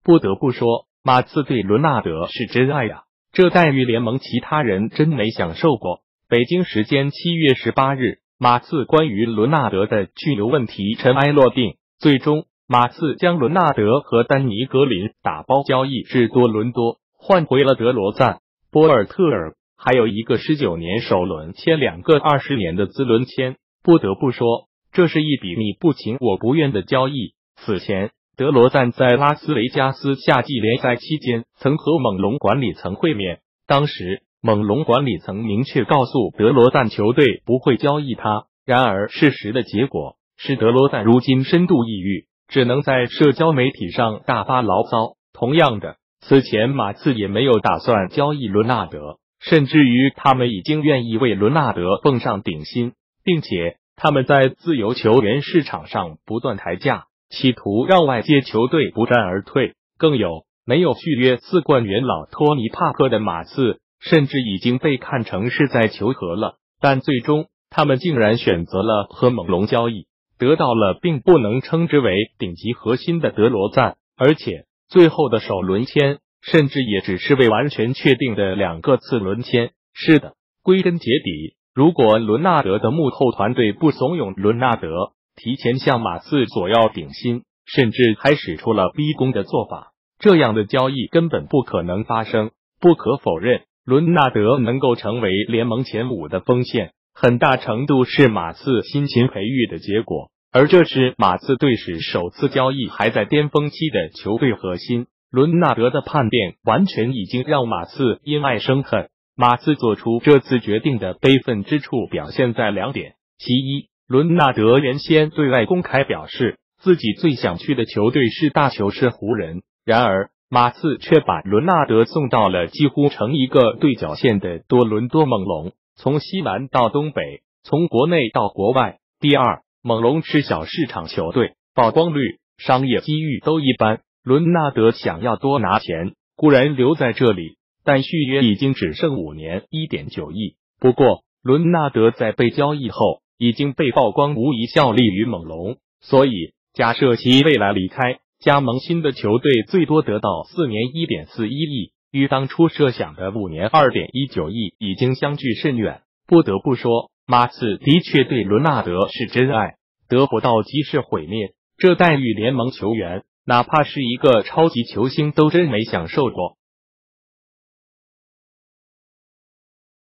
不得不说，马刺对伦纳德是真爱呀，这待遇联盟其他人真没享受过。北京时间7月18日，马刺关于伦纳德的去留问题尘埃落定，最终马刺将伦纳德和丹尼格林打包交易至多伦多，换回了德罗赞、波尔特尔，还有一个19年首轮签2个20年的资轮签。不得不说，这是一笔你不情我不愿的交易。此前，德罗赞在拉斯维加斯夏季联赛期间曾和猛龙管理层会面，当时猛龙管理层明确告诉德罗赞球队不会交易他，然而事实的结果是德罗赞如今深度抑郁，只能在社交媒体上大发牢骚。同样的，此前马刺也没有打算交易伦纳德，甚至于他们已经愿意为伦纳德奉上顶薪，并且他们在自由球员市场上不断抬价，企图让外界球队不战而退。更有没有续约4冠元老托尼·帕克的马刺，甚至已经被看成是在求和了，但最终他们竟然选择了和猛龙交易，得到了并不能称之为顶级核心的德罗赞，而且最后的首轮签甚至也只是未完全确定的2个次轮签。是的，归根结底，如果伦纳德的幕后团队不怂恿伦纳德提前向马刺索要顶薪，甚至还使出了逼宫的做法，这样的交易根本不可能发生。不可否认，伦纳德能够成为联盟前5的锋线，很大程度是马刺辛勤培育的结果，而这是马刺队史首次交易还在巅峰期的球队核心。伦纳德的叛变完全已经让马刺因爱生恨。马刺做出这次决定的悲愤之处表现在2点，其一，伦纳德原先对外公开表示自己最想去的球队是大球市湖人，然而马刺却把伦纳德送到了几乎成一个对角线的多伦多猛龙，从西南到东北，从国内到国外。第二，猛龙是小市场球队，曝光率、商业机遇都一般，伦纳德想要多拿钱，固然留在这里，但续约已经只剩5年 1.9 亿。不过伦纳德在被交易后已经被曝光无疑效力于猛龙，所以假设其未来离开，加盟新的球队最多得到4年 1.41 亿，与当初设想的5年 2.19 亿已经相距甚远。不得不说，马刺的确对伦纳德是真爱，得不到即是毁灭，这待遇联盟球员哪怕是一个超级球星都真没享受过。